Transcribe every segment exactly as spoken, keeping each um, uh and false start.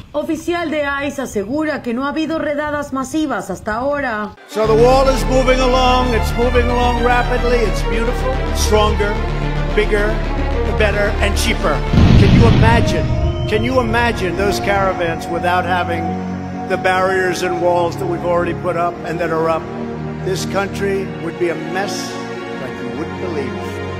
Oficial de ICE asegura que no ha habido redadas masivas hasta ahora. So the wall is moving along, it's moving along rapidly, it's beautiful, stronger, bigger, better and cheaper. Can you imagine, can you imagine those caravans without having the barriers and walls that we've already put up and that are up? This country would be a mess like you wouldn't believe.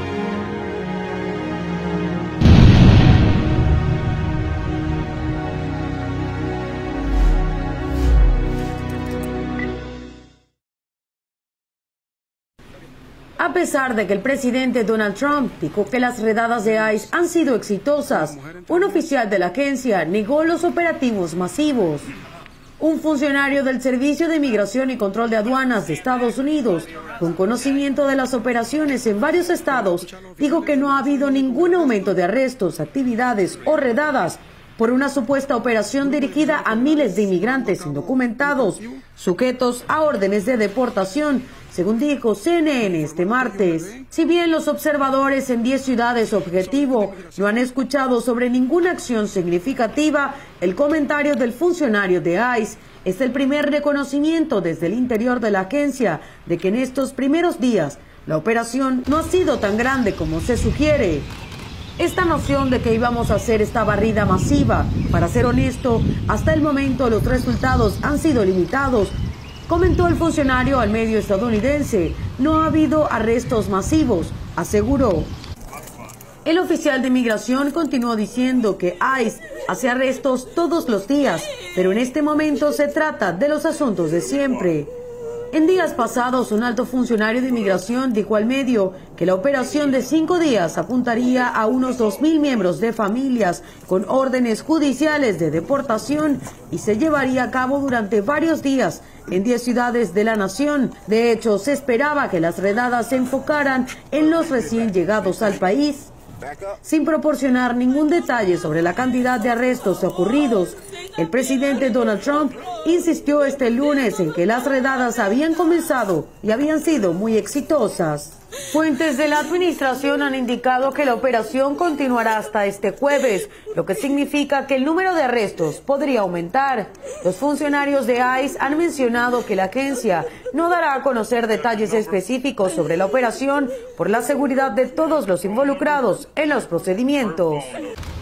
A pesar de que el presidente Donald Trump dijo que las redadas de ICE han sido exitosas, un oficial de la agencia negó los operativos masivos. Un funcionario del Servicio de Migración y Control de Aduanas de Estados Unidos, con conocimiento de las operaciones en varios estados, dijo que no ha habido ningún aumento de arrestos, actividades o redadas por una supuesta operación dirigida a miles de inmigrantes indocumentados, sujetos a órdenes de deportación, según dijo C N N este martes. Si bien los observadores en diez ciudades objetivo no han escuchado sobre ninguna acción significativa, el comentario del funcionario de ICE es el primer reconocimiento desde el interior de la agencia de que en estos primeros días la operación no ha sido tan grande como se sugiere. Esta noción de que íbamos a hacer esta barrida masiva, para ser honesto, hasta el momento los resultados han sido limitados, comentó el funcionario al medio estadounidense. No ha habido arrestos masivos, aseguró. El oficial de inmigración continuó diciendo que ICE hace arrestos todos los días, pero en este momento se trata de los asuntos de siempre. En días pasados, un alto funcionario de inmigración dijo al medio que la operación de cinco días apuntaría a unos dos mil miembros de familias con órdenes judiciales de deportación y se llevaría a cabo durante varios días en diez ciudades de la nación. De hecho, se esperaba que las redadas se enfocaran en los recién llegados al país. Sin proporcionar ningún detalle sobre la cantidad de arrestos ocurridos, el presidente Donald Trump insistió este lunes en que las redadas habían comenzado y habían sido muy exitosas. Fuentes de la administración han indicado que la operación continuará hasta este jueves, lo que significa que el número de arrestos podría aumentar. Los funcionarios de ICE han mencionado que la agencia no dará a conocer detalles específicos sobre la operación por la seguridad de todos los involucrados en los procedimientos.